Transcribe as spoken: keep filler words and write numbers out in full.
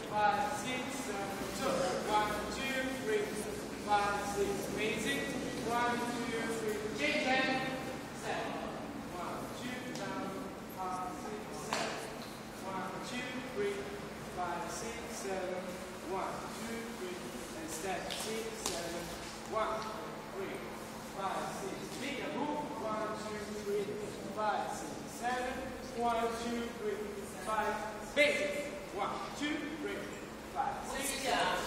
five, six, seven, two. One, two, three, five, six. Amazing. One, two, three. Change hand. Seven. One, two, down. Five, six, seven. One, two, three, five, six, seven. One, two, three, and step. Six, seven. One, three, five, six. Bigger move. One, two, three, five, six, seven. One, two, three, five. Basic. One, two, three, five, six, seven.